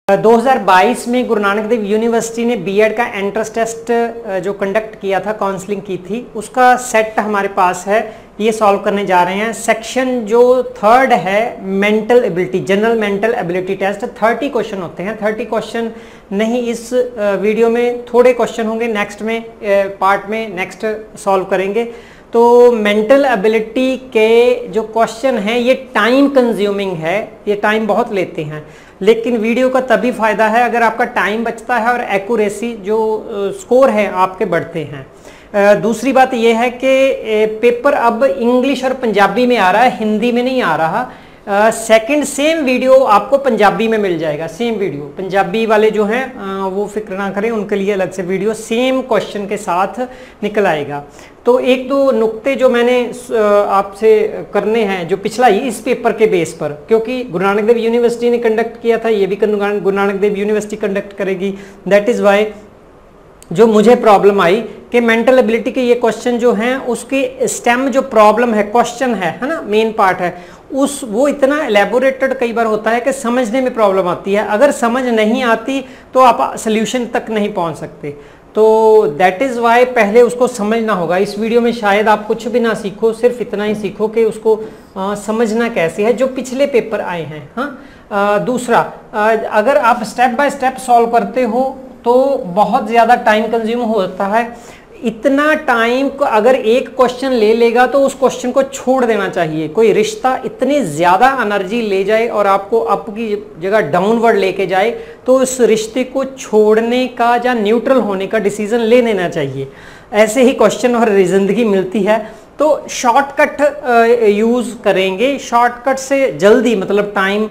2022 में गुरु नानक देव यूनिवर्सिटी ने बीएड का एंट्रेंस टेस्ट जो कंडक्ट किया था, काउंसलिंग की थी, उसका सेट हमारे पास है। ये सॉल्व करने जा रहे हैं। सेक्शन जो थर्ड है mental ability, general mental ability test. 30 question होते हैं। 30 क्वेश्चन नहीं, इस वीडियो में थोड़े क्वेश्चन होंगे, नेक्स्ट में पार्ट में नेक्स्ट सॉल्व करेंगे। तो मेंटल एबिलिटी के जो क्वेश्चन हैं ये टाइम कंज्यूमिंग है, ये टाइम बहुत लेते हैं, लेकिन वीडियो का तभी फायदा है अगर आपका टाइम बचता है और एक्यूरेसी जो स्कोर है आपके बढ़ते हैं। दूसरी बात यह है कि पेपर अब इंग्लिश और पंजाबी में आ रहा है, हिंदी में नहीं आ रहा। सेकंड सेम वीडियो आपको पंजाबी में मिल जाएगा, सेम वीडियो। पंजाबी वाले जो हैं वो फिक्र ना करें, उनके लिए अलग से वीडियो सेम क्वेश्चन के साथ निकल आएगा। तो एक दो नुक्ते जो मैंने आपसे करने हैं, जो पिछला ही इस पेपर के बेस पर, क्योंकि गुरु नानक देव यूनिवर्सिटी ने कंडक्ट किया था, ये भी गुरु नानक देव यूनिवर्सिटी कंडक्ट करेगी। दैट इज़ वाई जो मुझे प्रॉब्लम आई कि मेंटल एबिलिटी के ये क्वेश्चन जो हैं उसके स्टेम जो प्रॉब्लम है, क्वेश्चन है ना, मेन पार्ट है, वो इतना एलेबोरेटेड कई बार होता है कि समझने में प्रॉब्लम आती है। अगर समझ नहीं आती तो आप सोल्यूशन तक नहीं पहुंच सकते। तो दैट इज़ वाई पहले उसको समझना होगा। इस वीडियो में शायद आप कुछ भी ना सीखो, सिर्फ इतना ही सीखो कि उसको समझना कैसे है, जो पिछले पेपर आए हैं। हाँ, दूसरा, अगर आप स्टेप बाय स्टेप सॉल्व करते हो तो बहुत ज़्यादा टाइम कंज्यूम होता है। इतना टाइम को अगर एक क्वेश्चन ले लेगा तो उस क्वेश्चन को छोड़ देना चाहिए। कोई रिश्ता इतनी ज़्यादा एनर्जी ले जाए और आपको अप की जगह डाउनवर्ड लेके जाए तो उस रिश्ते को छोड़ने का या न्यूट्रल होने का डिसीजन ले लेना चाहिए। ऐसे ही क्वेश्चन और जिंदगी मिलती है। तो शॉर्टकट यूज़ करेंगे, शॉर्टकट से जल्दी मतलब टाइम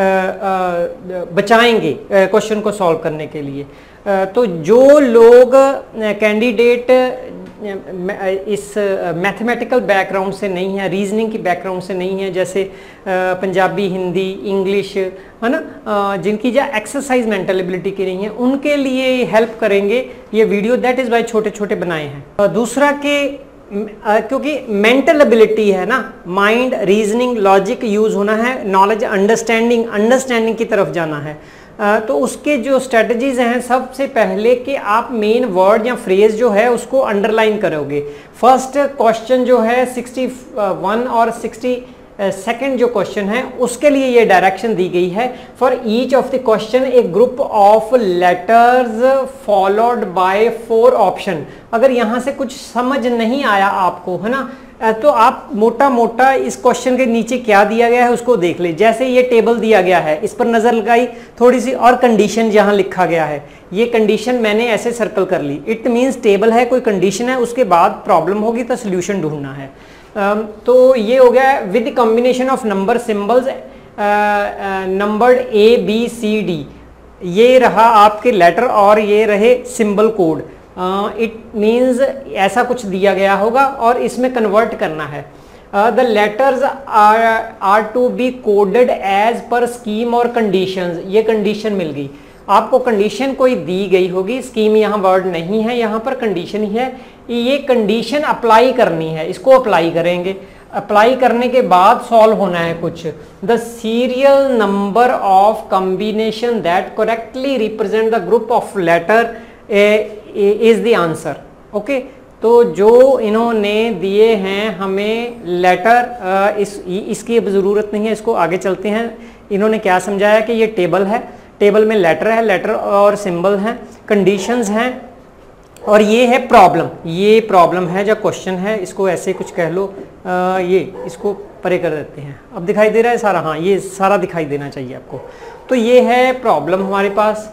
बचाएंगे क्वेश्चन को सॉल्व करने के लिए। तो जो लोग कैंडिडेट इस मैथमेटिकल बैकग्राउंड से नहीं है, रीजनिंग की बैकग्राउंड से नहीं है, जैसे पंजाबी, हिंदी, इंग्लिश, है ना, जिनकी जो एक्सरसाइज मेंटल एबिलिटी की नहीं है, उनके लिए हेल्प करेंगे ये वीडियो। दैट इज़ वाई छोटे छोटे बनाए हैं। दूसरा कि क्योंकि मेंटल एबिलिटी है ना, माइंड, रीजनिंग, लॉजिक यूज होना है, नॉलेज, अंडरस्टैंडिंग की तरफ जाना है। तो उसके जो स्ट्रेटजीज हैं, सबसे पहले कि आप मेन वर्ड या फ्रेज जो है उसको अंडरलाइन करोगे। फर्स्ट क्वेश्चन जो है 61 और 62nd जो क्वेश्चन है उसके लिए ये डायरेक्शन दी गई है। For each of the question a group of letters followed by 4 option. अगर यहाँ से कुछ समझ नहीं आया आपको, है ना, तो आप मोटा मोटा इस क्वेश्चन के नीचे क्या दिया गया है उसको देख ले। जैसे ये टेबल दिया गया है, इस पर नजर लगाई थोड़ी सी, और कंडीशन जहां लिखा गया है, ये कंडीशन मैंने ऐसे सर्कल कर ली। इट मींस टेबल है, कोई कंडीशन है, उसके बाद प्रॉब्लम होगी तो सोल्यूशन ढूंढना है। तो ये हो गया with combination of number symbols numbered ABCD। ये रहा आपके लेटर और ये रहे सिंबल कोड। इट मीन्स ऐसा कुछ दिया गया होगा और इसमें कन्वर्ट करना है। The letters are to be coded as per scheme और कंडीशंस। ये कंडीशन मिल गई आपको, कंडीशन कोई दी गई होगी, स्कीम यहाँ वर्ड नहीं है, यहाँ पर कंडीशन ही है। ये कंडीशन अप्लाई करनी है, इसको अप्लाई करेंगे। अप्लाई करने के बाद सॉल्व होना है कुछ। The serial number of combination that correctly represent the group of letter is the answer. Okay, तो जो इन्होंने दिए हैं हमें लेटर, इसकी अब ज़रूरत नहीं है, इसको आगे चलते हैं। इन्होंने क्या समझाया कि ये टेबल है, टेबल में लेटर है, लेटर और सिंबल हैं, कंडीशंस हैं, और ये है प्रॉब्लम। ये प्रॉब्लम है जो क्वेश्चन है, इसको ऐसे कुछ कह लो। ये इसको परे कर देते हैं। अब दिखाई दे रहा है सारा? हाँ, ये सारा दिखाई देना चाहिए आपको। तो ये है प्रॉब्लम हमारे पास।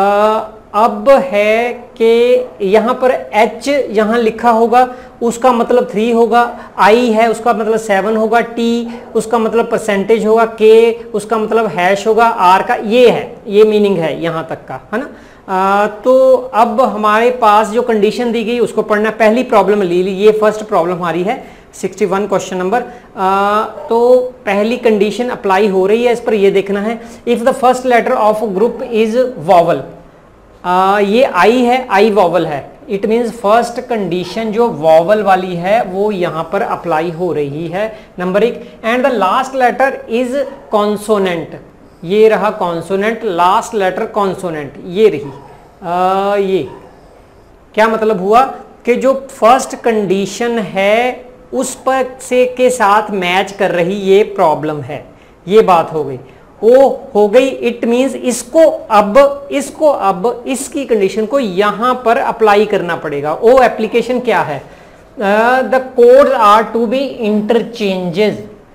अब है कि यहाँ पर H यहाँ लिखा होगा, उसका मतलब 3 होगा, I है उसका मतलब 7 होगा, T उसका मतलब परसेंटेज होगा, K उसका मतलब हैश होगा, R का ये है, ये मीनिंग है यहाँ तक का, है ना। तो अब हमारे पास जो कंडीशन दी गई उसको पढ़ना। पहली प्रॉब्लम ली, ये फर्स्ट प्रॉब्लम हमारी है 61 क्वेश्चन नंबर। तो पहली कंडीशन अप्लाई हो रही है, इस पर ये देखना है। If the first letter of group is vowel, ये आई है, आई वॉवल है, इट मीन्स फर्स्ट कंडीशन जो वॉवल वाली है वो यहाँ पर अप्लाई हो रही है, number 1। And the last letter is consonant, ये रहा कॉन्सोनेंट, लास्ट लेटर कॉन्सोनेंट, ये रही ये। क्या मतलब हुआ कि जो फर्स्ट कंडीशन है उस पर से के साथ मैच कर रही ये प्रॉब्लम है, ये बात हो गई, वो हो गई। इट मींस इसको अब इसकी कंडीशन को यहां पर अप्लाई करना पड़ेगा। वो एप्लीकेशन क्या है? The codes are to be interchanges.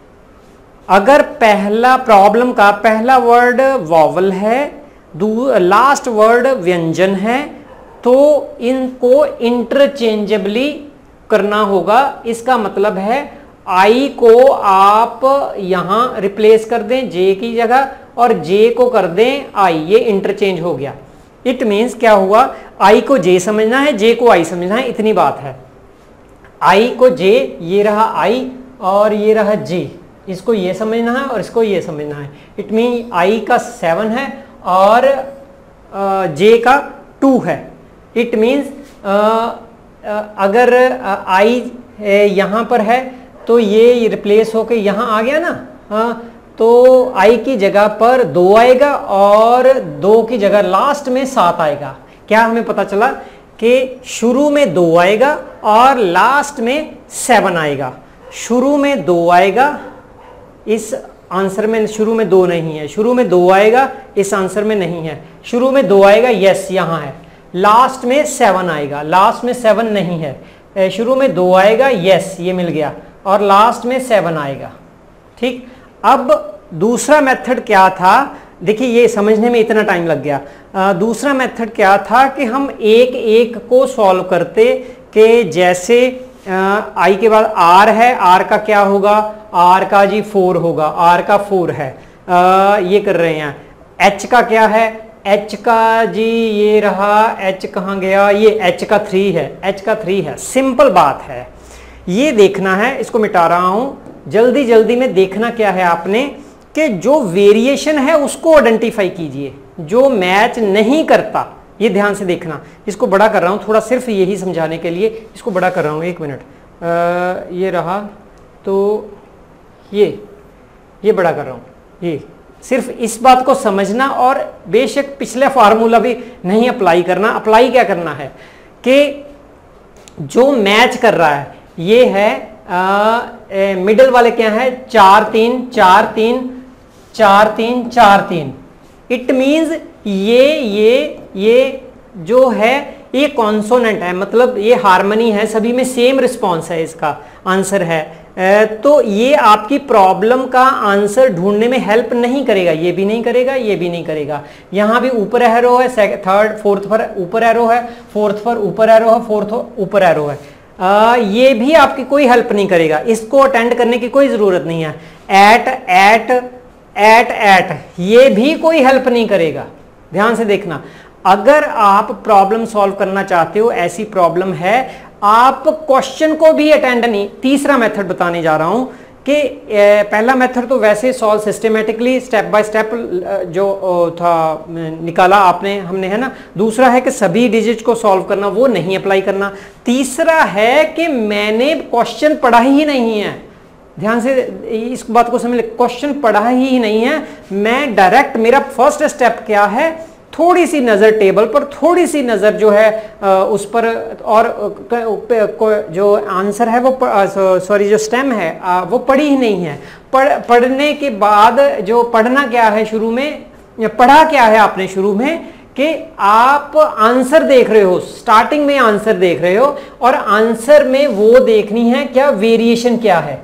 अगर पहला प्रॉब्लम का पहला वर्ड वॉवल है, लास्ट वर्ड व्यंजन है, तो इनको इंटरचेंजेबली करना होगा। इसका मतलब है आई को आप यहां रिप्लेस कर दें जे की जगह और जे को कर दें आई, ये इंटरचेंज हो गया। इट मीन्स क्या हुआ, आई को जे समझना है, जे को आई समझना है, इतनी बात है। आई को जे, ये रहा आई और ये रहा जे, इसको ये समझना है और इसको ये समझना है। इट मीन आई का 7 है और जे का 2 है। इट मीन्स अगर आई यहाँ पर है तो ये रिप्लेस होके यहाँ आ गया ना, तो आई की जगह पर 2 आएगा और 2 की जगह लास्ट में 7 आएगा। क्या हमें पता चला कि शुरू में 2 आएगा और लास्ट में 7 आएगा। शुरू में 2 आएगा, इस आंसर में शुरू में 2 नहीं है, शुरू में 2 आएगा, इस आंसर में नहीं है। शुरू में 2 आएगा, यस यहाँ है। लास्ट में 7 आएगा, लास्ट में 7 नहीं है। शुरू में 2 आएगा, यस ये मिल गया, और लास्ट में 7 आएगा। ठीक, अब दूसरा मेथड क्या था? देखिए ये समझने में इतना टाइम लग गया। दूसरा मेथड क्या था कि हम एक एक को सॉल्व करते, कि जैसे आई के बाद आर है, आर का क्या होगा? आर का जी 4 होगा, आर का 4 है। ये कर रहे हैं। एच का क्या है? एच का जी ये रहा, एच कहाँ गया? ये एच का 3 है, एच का 3 है। सिंपल बात है, ये देखना है। इसको मिटा रहा हूं जल्दी जल्दी में। देखना क्या है आपने कि जो वेरिएशन है उसको आइडेंटिफाई कीजिए, जो मैच नहीं करता, ये ध्यान से देखना। इसको बड़ा कर रहा हूं थोड़ा, सिर्फ यही समझाने के लिए इसको बड़ा कर रहा हूं। 1 मिनट। ये रहा, तो ये बड़ा कर रहा हूं। ये सिर्फ इस बात को समझना, और बेशक पिछले फार्मूला भी नहीं अप्लाई करना। अप्लाई क्या करना है कि जो मैच कर रहा है ये है मिडल वाले क्या है? 4 3 4 3 4 3 4 3। इट मींस ये जो है ये कॉन्सोनेंट है, मतलब ये हार्मनी है, सभी में सेम रिस्पॉन्स है, इसका आंसर है। तो ये आपकी प्रॉब्लम का आंसर ढूंढने में हेल्प नहीं करेगा, ये भी नहीं करेगा, ये भी नहीं करेगा। यहाँ भी ऊपर एरो है, थर्ड फोर्थ पर ऊपर एरो है, फोर्थ पर ऊपर एरो है, फोर्थ ऊपर एरो है। ये भी आपकी कोई हेल्प नहीं करेगा, इसको अटेंड करने की कोई जरूरत नहीं है। एट ये भी कोई हेल्प नहीं करेगा। ध्यान से देखना, अगर आप प्रॉब्लम सॉल्व करना चाहते हो, ऐसी प्रॉब्लम है, आप क्वेश्चन को भी अटेंड नहीं। तीसरा मेथड बताने जा रहा हूं कि पहला मेथड तो वैसे solve systematically step by step जो था निकाला आपने, हमने, है ना। दूसरा है कि सभी डिजिट को सॉल्व करना, वो नहीं अप्लाई करना। तीसरा है कि मैंने क्वेश्चन पढ़ा ही नहीं है। ध्यान से इस बात को समझ ले, क्वेश्चन पढ़ा ही नहीं है, मैं डायरेक्ट, मेरा फर्स्ट स्टेप क्या है? थोड़ी सी नजर टेबल पर, थोड़ी सी नजर जो है उस पर, और जो आंसर है वो सॉरी जो स्टेम है वो पढ़ी ही नहीं है। पढ़ने के बाद जो पढ़ना क्या है, शुरू में पढ़ा क्या है आपने शुरू में, कि आप आंसर देख रहे हो, स्टार्टिंग में आंसर देख रहे हो, और आंसर में वो देखनी है क्या? वेरिएशन क्या है?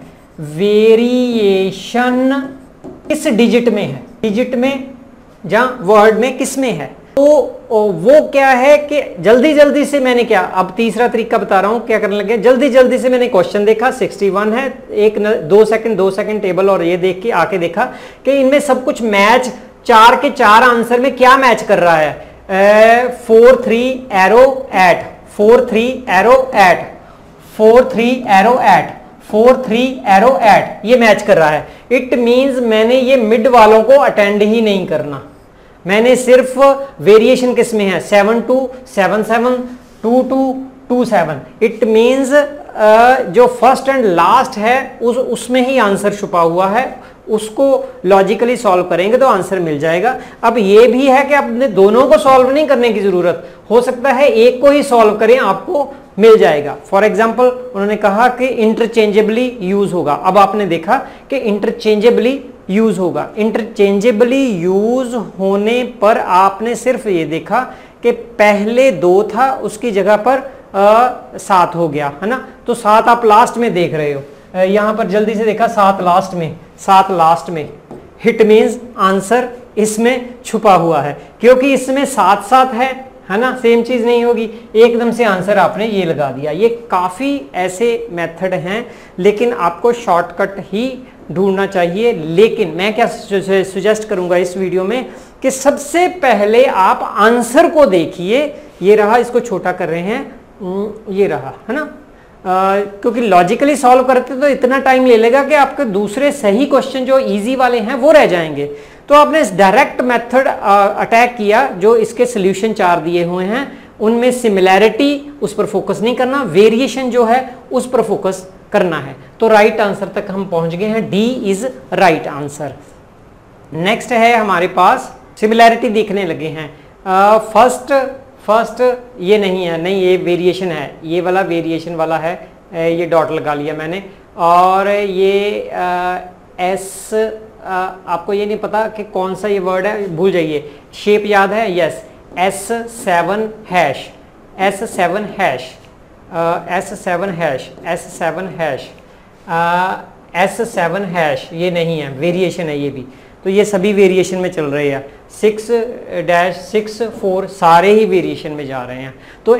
वेरिएशन किस डिजिट में है? डिजिट में, जहां वर्ड में, किस में है? तो वो क्या है कि जल्दी जल्दी से मैंने क्या, अब तीसरा तरीका बता रहा हूं क्या करने लगे। जल्दी जल्दी से मैंने क्वेश्चन देखा, 61 है, 2 सेकंड टेबल और ये देख के आके देखा कि इनमें सब कुछ मैच, 4 के 4 आंसर में क्या मैच कर रहा है? 4 3 arrow at, 4 3 arrow at, 4 3 arrow at, 4 3 arrow at, ये मैच कर रहा है। इट मींस मैंने ये मिड वालों को अटेंड ही नहीं करना, मैंने सिर्फ वेरिएशन किस में है? 7 2 7 7 2 2 2 7। इट मींस जो फर्स्ट एंड लास्ट है उसमें ही आंसर छुपा हुआ है, उसको लॉजिकली सॉल्व करेंगे तो आंसर मिल जाएगा। अब ये भी है कि आपने दोनों को सॉल्व नहीं करने की जरूरत, हो सकता है एक को ही सॉल्व करें, आपको मिल जाएगा। फॉर एग्जाम्पल उन्होंने कहा कि इंटरचेंजेबली यूज होगा। अब आपने देखा कि इंटरचेंजेबली यूज होगा, इंटरचेंजेबली यूज होने पर आपने सिर्फ ये देखा कि पहले 2 था उसकी जगह पर 7 हो गया, है ना। तो 7 आप लास्ट में देख रहे हो, यहां पर जल्दी से देखा 7 लास्ट में, 7 लास्ट में, हिट मीन्स आंसर इसमें छुपा हुआ है, क्योंकि इसमें 7 है ना, सेम चीज नहीं होगी, एकदम से आंसर आपने ये लगा दिया। ये काफी ऐसे मेथड हैं, लेकिन आपको शॉर्टकट ही ढूंढना चाहिए। लेकिन मैं क्या सुजेस्ट करूंगा इस वीडियो में कि सबसे पहले आप आंसर को देखिए। ये रहा, इसको छोटा कर रहे हैं, ये रहा, है ना। क्योंकि लॉजिकली सॉल्व करते तो इतना टाइम ले लेगा कि आपके दूसरे सही क्वेश्चन जो इजी वाले हैं वो रह जाएंगे। तो आपने इस डायरेक्ट मेथड अटैक किया, जो इसके सोल्यूशन 4 दिए हुए हैं, उनमें सिमिलैरिटी उस पर फोकस नहीं करना, वेरिएशन जो है उस पर फोकस करना है। तो राइट आंसर तक हम पहुंच गए हैं, D is right answer. Next है हमारे पास सिमिलैरिटी देखने लगे हैं। फर्स्ट ये नहीं है, नहीं ये वेरिएशन है, ये वाला वेरिएशन वाला है, ये डॉट लगा लिया मैंने। और ये एस, आपको ये नहीं पता कि कौन सा ये वर्ड है, भूल जाइए, शेप याद है, yes, S7 hash, S7 hash, S7 hash, S7 hash, S7 hash, ये नहीं है, वेरिएशन है ये भी। तो ये सभी वेरिएशन में चल रहे हैं, 6-6-4 सारे ही वेरिएशन में जा रहे हैं। तो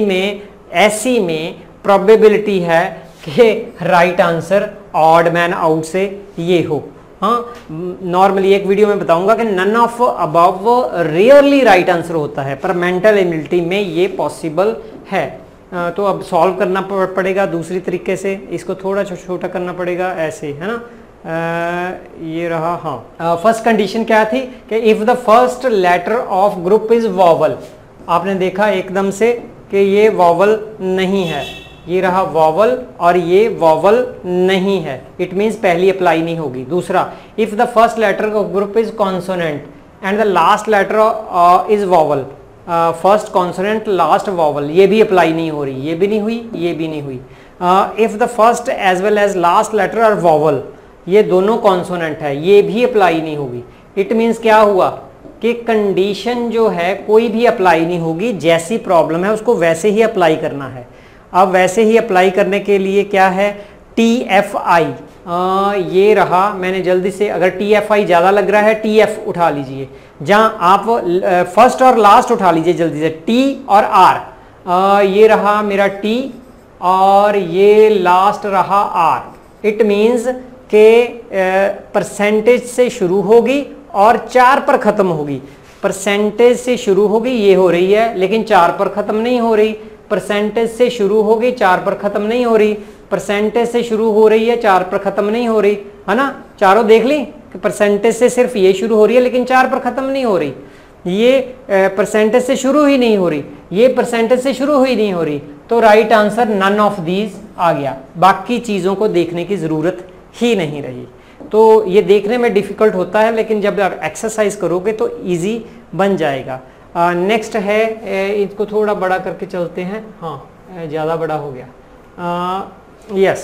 ऐसी में प्रोबेबिलिटी है कि right answer odd man out से ये हो। हाँ, नॉर्मली एक वीडियो में बताऊंगा कि none of above rarely right answer होता है, पर मेंटल एबिलिटी में ये पॉसिबल है। तो अब सॉल्व करना पड़ेगा दूसरी तरीके से, इसको थोड़ा छोटा करना पड़ेगा, ऐसे, है ना। ये रहा। हाँ, फर्स्ट कंडीशन क्या थी कि if the first letter of group is vowel, आपने देखा एकदम से कि ये वॉवल नहीं है, ये रहा वॉवल और ये वॉवल नहीं है, इट मीन्स पहली अप्लाई नहीं होगी। दूसरा, if the first letter of group is consonant and the last letter is vowel, first consonant last vowel, ये भी अप्लाई नहीं हो रही, ये भी नहीं हुई, ये भी नहीं हुई। If the first as well as last letter are vowel, ये दोनों कॉन्सोनेंट है, ये भी अप्लाई नहीं होगी। इट मीन्स क्या हुआ कि कंडीशन जो है कोई भी अप्लाई नहीं होगी, जैसी प्रॉब्लम है उसको वैसे ही अप्लाई करना है। अब वैसे ही अप्लाई करने के लिए क्या है, TFI, ये रहा, मैंने जल्दी से, अगर TFI ज़्यादा लग रहा है TF उठा लीजिए, जहाँ आप फर्स्ट और लास्ट उठा लीजिए जल्दी से, T और R, ये रहा मेरा T और ये लास्ट रहा R। इट मीन्स के परसेंटेज से शुरू होगी और 4 पर ख़त्म होगी। परसेंटेज से शुरू होगी, ये हो रही है, लेकिन 4 पर ख़त्म नहीं हो रही। परसेंटेज से शुरू होगी, 4 पर ख़त्म नहीं हो रही। परसेंटेज से शुरू हो रही है, 4 पर ख़त्म नहीं हो रही, है ना। चारों देख ली कि परसेंटेज से सिर्फ ये शुरू हो रही है, लेकिन 4 पर ख़त्म नहीं हो रही। ये परसेंटेज से शुरू ही नहीं हो रही, ये परसेंटेज से शुरू ही नहीं हो रही। तो right answer none of these आ गया। बाकी चीज़ों को देखने की ज़रूरत ही नहीं रही। तो ये देखने में डिफ़िकल्ट होता है, लेकिन जब आप एक्सरसाइज करोगे तो इजी बन जाएगा। नेक्स्ट है, इसको थोड़ा बड़ा करके चलते हैं। हाँ, ज़्यादा बड़ा हो गया। यस,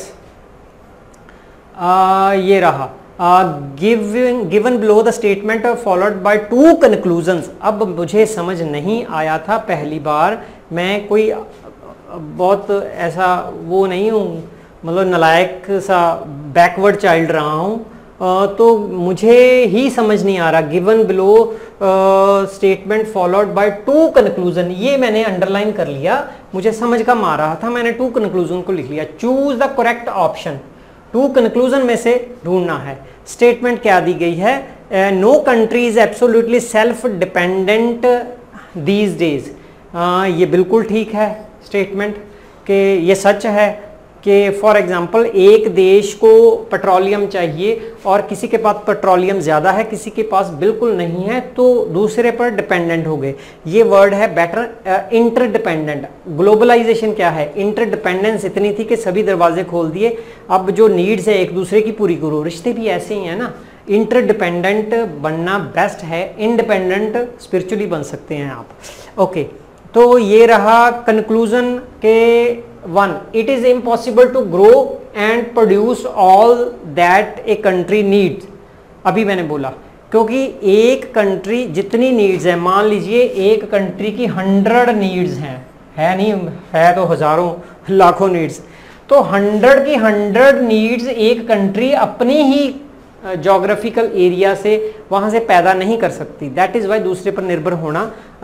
ये रहा, given below the statement followed by 2 conclusions. अब मुझे समझ नहीं आया था पहली बार, मैं कोई बहुत ऐसा वो नहीं हूँ, मतलब नलायक सा बैकवर्ड चाइल्ड रहा हूँ, तो मुझे ही समझ नहीं आ रहा। Given below statement followed by 2 conclusion, ये मैंने अंडरलाइन कर लिया, मुझे समझ कम आ रहा था, मैंने 2 कंक्लूजन को लिख लिया। Choose the correct option, 2 conclusion में से ढूंढना है। स्टेटमेंट क्या दी गई है, no country is absolutely self dependent these days. ये बिल्कुल ठीक है स्टेटमेंट, कि ये सच है कि फॉर एग्जांपल एक देश को पेट्रोलियम चाहिए और किसी के पास पेट्रोलियम ज़्यादा है, किसी के पास बिल्कुल नहीं है, तो दूसरे पर डिपेंडेंट हो गए। ये वर्ड है बेटर, इंटरडिपेंडेंट। ग्लोबलाइजेशन क्या है, इंटरडिपेंडेंस इतनी थी कि सभी दरवाजे खोल दिए, अब जो नीड्स है एक दूसरे की पूरी करो। रिश्ते भी ऐसे ही हैं ना, इंटरडिपेंडेंट बनना बेस्ट है, इंडिपेंडेंट स्पिरिचुअली बन सकते हैं आप। ओके, तो ये रहा कंक्लूजन के 1, it is impossible to grow and produce all that a country needs. अभी मैंने बोला क्योंकि एक कंट्री जितनी नीड्स है, मान लीजिए एक कंट्री की 100 नीड्स हैं, है नहीं, है तो हजारों लाखों नीड्स, तो 100 की 100 नीड्स एक कंट्री अपनी ही जोग्राफिकल एरिया से वहाँ से पैदा नहीं कर सकती। दैट इज़ वाई दूसरे पर निर्भर होना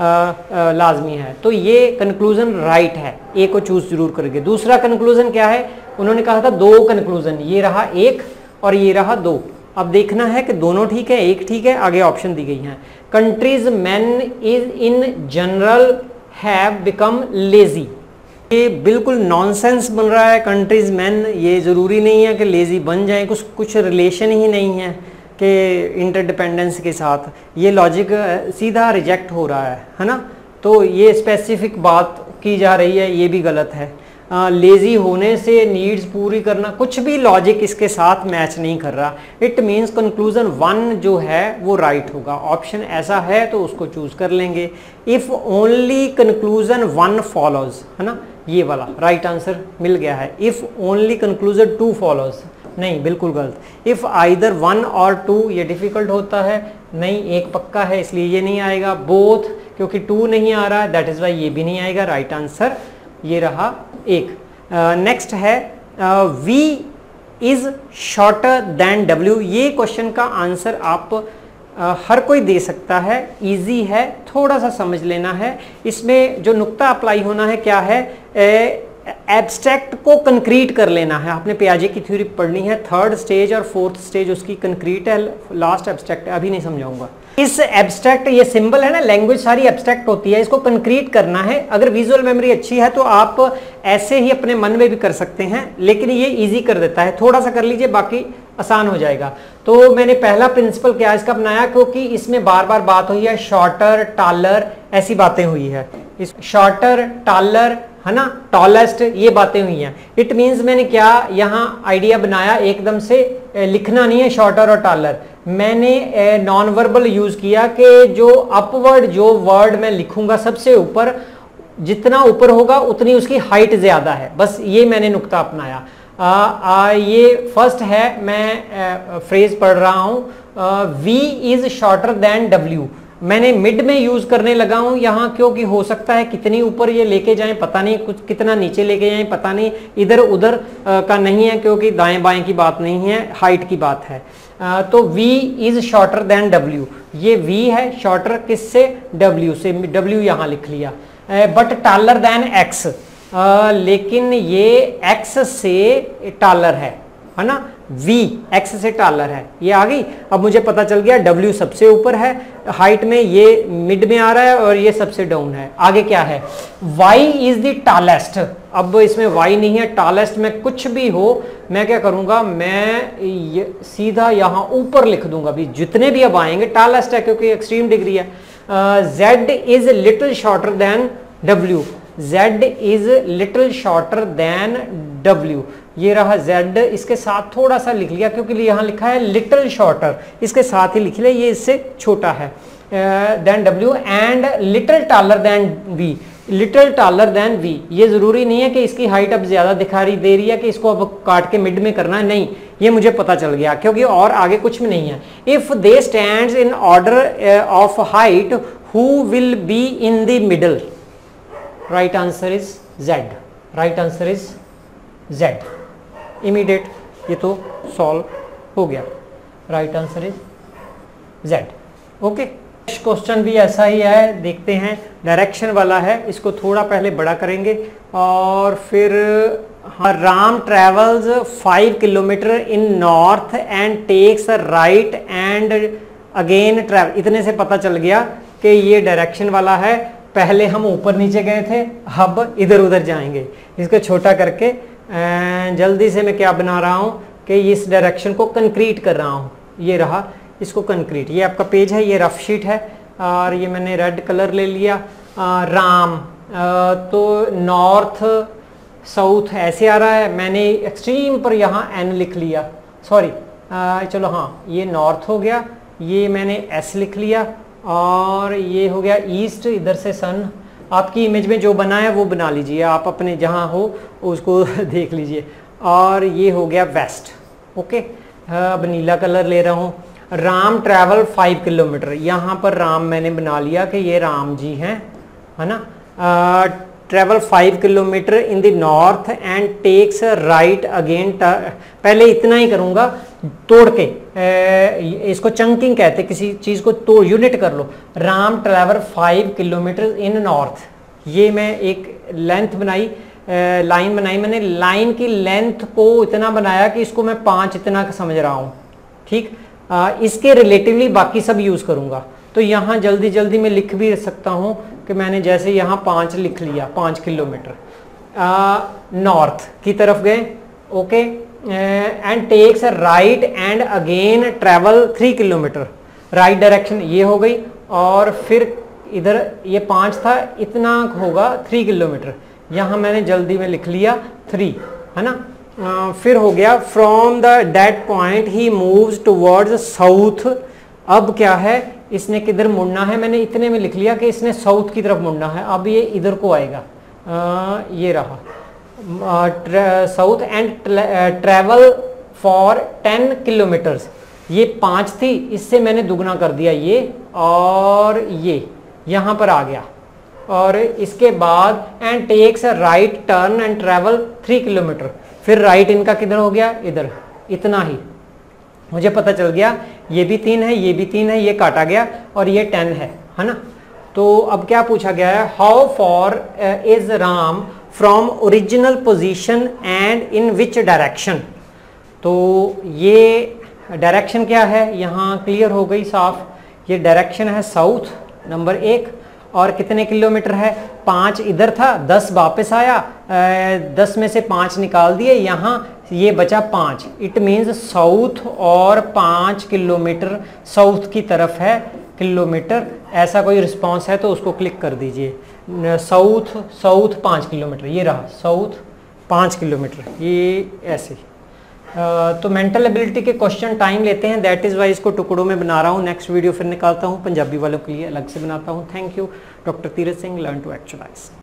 लाजमी है। तो ये कंक्लूजन राइट है, ए को चूज जरूर करेंगे। दूसरा कंक्लूजन क्या है, उन्होंने कहा था 2 कंक्लूजन, ये रहा 1 और ये रहा 2। अब देखना है कि दोनों ठीक है, एक ठीक है, आगे ऑप्शन दी गई हैं। Countries man is in general have become lazy, ये बिल्कुल नॉनसेंस बन रहा है। कंट्रीज मैन, ये ज़रूरी नहीं है कि लेज़ी बन जाएं, कुछ रिलेशन ही नहीं है कि इंटरडिपेंडेंस के साथ, ये लॉजिक सीधा रिजेक्ट हो रहा है ना। तो ये स्पेसिफिक बात की जा रही है, ये भी गलत है। लेज़ी होने से नीड्स पूरी करना, कुछ भी लॉजिक इसके साथ मैच नहीं कर रहा। इट मीन्स कंक्लूजन 1 जो है वो राइट होगा। ऑप्शन ऐसा है तो उसको चूज कर लेंगे। इफ़ ओनली कंक्लूजन 1 फॉलोज, है ना, ये वाला राइट आंसर मिल गया है। इफ़ ओनली कंक्लूजन 2 फॉलोज, नहीं बिल्कुल गलत। इफ़ आइदर 1 और 2, ये डिफिकल्ट होता है, नहीं एक पक्का है इसलिए ये नहीं आएगा। बोथ, क्योंकि 2 नहीं आ रहा है, दैट इज़ वाई ये भी नहीं आएगा। राइट आंसर ये रहा 1। नेक्स्ट है V is shorter than W। ये क्वेश्चन का आंसर आप हर कोई दे सकता है, इजी है, थोड़ा सा समझ लेना है। इसमें जो नुक्ता अप्लाई होना है क्या है, एब्स्ट्रैक्ट को कंक्रीट कर लेना है। आपने पियाजे की थ्योरी पढ़नी है, 3rd स्टेज और 4th स्टेज उसकी कंक्रीट है, लास्ट एब्स्ट्रैक्ट है, अभी नहीं समझाऊंगा। इस एब्स्ट्रैक्ट, ये सिंबल है ना, लैंग्वेज सारी एब्स्ट्रैक्ट होती है, इसको कंक्रीट करना है। अगर विजुअल मेमोरी अच्छी है तो आप ऐसे ही अपने मन में भी कर सकते हैं, लेकिन ये इजी कर देता है। थोड़ा सा कर लीजिए, बाकी आसान हो जाएगा। तो मैंने पहला प्रिंसिपल क्या इसका अपनाया, क्योंकि इसमें बार बार बात हुई है शॉर्टर, टालर, ऐसी बातें हुई है। इस शॉर्टर, टालर, है ना, टॉलेस्ट, ये बातें हुई हैं। इट मीन्स मैंने क्या यहाँ आइडिया बनाया, एकदम से लिखना नहीं है शॉर्टर और टालर, मैंने नॉन वर्बल यूज किया कि जो अपवर्ड जो वर्ड मैं लिखूंगा सबसे ऊपर, जितना ऊपर होगा उतनी उसकी हाइट ज्यादा है, बस ये मैंने नुक्ता अपनाया। ये फर्स्ट है, मैं फ्रेज पढ़ रहा हूँ, V is shorter than W। मैंने मिड में यूज करने लगा हूं यहाँ, क्योंकि हो सकता है कितनी ऊपर ये लेके जाएं पता नहीं, कुछ कितना नीचे लेके जाएं पता नहीं, इधर उधर का नहीं है, क्योंकि दाएं बाएं की बात नहीं है, हाइट की बात है। तो V is shorter than W, ये V है शॉर्टर किससे, W से, W यहाँ लिख लिया। बट टालर देन X, लेकिन ये X से टालर है ना, V X से टालर है, ये आ गई। अब मुझे पता चल गया W सबसे ऊपर है हाइट में, ये मिड में आ रहा है और ये सबसे डाउन है। आगे क्या है, Y इज द टालेस्ट। अब इसमें Y नहीं है, टालेस्ट में कुछ भी हो, मैं क्या करूंगा, मैं सीधा यहाँ ऊपर लिख दूंगा, भी जितने भी अब आएंगे टालेस्ट है क्योंकि एक्सट्रीम डिग्री है। Z is little shorter than W, Z is little shorter than W, ये रहा Z, इसके साथ थोड़ा सा लिख लिया क्योंकि यहाँ लिखा है लिटिल शॉर्टर, इसके साथ ही लिख लिया, ये इससे छोटा है than W, and little taller than V, little taller than V। ये जरूरी नहीं है कि इसकी हाइट अब ज्यादा दिखाई दे रही है कि इसको अब काट के मिड में करना है, नहीं, ये मुझे पता चल गया क्योंकि और आगे कुछ भी नहीं है। If they stands in order of height, who will be in the middle, right answer is Z, right answer is Z, immediate, ये तो सॉल्व हो गया, right answer is Z। Okay, question भी ऐसा ही है, देखते हैं, डायरेक्शन वाला है, इसको थोड़ा पहले बड़ा करेंगे और फिर Ram travels 5 kilometre in north and takes right and again travel. इतने से पता चल गया कि ये डायरेक्शन वाला है। पहले हम ऊपर नीचे गए थे, अब इधर उधर जाएंगे। इसको छोटा करके जल्दी से मैं क्या बना रहा हूँ कि इस डायरेक्शन को कंक्रीट कर रहा हूँ, ये रहा इसको कंक्रीट। ये आपका पेज है, ये रफ शीट है और ये मैंने रेड कलर ले लिया। राम तो नॉर्थ साउथ ऐसे आ रहा है, मैंने एक्सट्रीम पर यहाँ N लिख लिया, सॉरी चलो हाँ, ये नॉर्थ हो गया, ये मैंने एस लिख लिया, और ये हो गया ईस्ट, इधर से सन। आपकी इमेज में जो बना है वो बना लीजिए, आप अपने जहाँ हो उसको देख लीजिए। और ये हो गया वेस्ट। ओके, अब नीला कलर ले रहा हूँ। राम ट्रैवल 5 किलोमीटर, यहाँ पर राम मैंने बना लिया कि ये राम जी हैं, है ना। Travel 5 kilometre in the north and takes right again. पहले इतना ही करूँगा, तोड़ के इसको चंकिंग कहते हैं, किसी चीज़ को तोड़ यूनिट कर लो। Ram travel 5 kilometre in north, ये मैं एक लेंथ बनाई, लाइन बनाई मैंने। लाइन की लेंथ को इतना बनाया कि इसको मैं 5 इतना समझ रहा हूँ, ठीक। इसके रिलेटिवली बाकी सब यूज़ करूँगा। तो यहाँ जल्दी जल्दी मैं लिख भी सकता हूँ कि मैंने जैसे यहाँ 5 लिख लिया, 5 किलोमीटर नॉर्थ की तरफ गए। Okay, and takes right and again travel 3 kilometre, right direction ये हो गई। और फिर इधर ये 5 था, इतना होगा 3 किलोमीटर, यहाँ मैंने जल्दी में लिख लिया 3, है ना। फिर हो गया फ्रॉम द दैट पॉइंट ही मूव्स टुवर्ड्स साउथ। अब क्या है, इसने किधर मुड़ना है, मैंने इतने में लिख लिया कि इसने साउथ की तरफ मुड़ना है। अब ये इधर को आएगा, ये रहा south and travel for 10 kilometres. ये 5 थी, इससे मैंने दुगना कर दिया ये, और ये यहाँ पर आ गया। और इसके बाद and takes a right turn and travel 3 kilometre. फिर राइट इनका किधर हो गया, इधर, इतना ही मुझे पता चल गया। ये भी 3 है, ये भी 3 है, ये काटा गया, और ये 10 है ना। तो अब क्या पूछा गया है, how far is Ram from original position and in which direction. तो ये डायरेक्शन क्या है, यहाँ क्लियर हो गई साफ। ये डायरेक्शन है साउथ, नंबर 1। और कितने किलोमीटर है, 5 इधर था, 10 वापस आया, 10 में से 5 निकाल दिए, यहाँ ये बचा 5। इट मीन्स साउथ और 5 किलोमीटर साउथ की तरफ है किलोमीटर। ऐसा कोई रिस्पांस है तो उसको क्लिक कर दीजिए। साउथ 5 किलोमीटर, ये रहा साउथ 5 किलोमीटर, ये ऐसे। तो मेंटल एबिलिटी के क्वेश्चन टाइम लेते हैं, दैट इज़ वाई इसको टुकड़ों में बना रहा हूँ। नेक्स्ट वीडियो फिर निकालता हूँ, पंजाबी वालों के लिए अलग से बनाता हूँ। Thank you, doctor Tirath Singh, learn to actualise.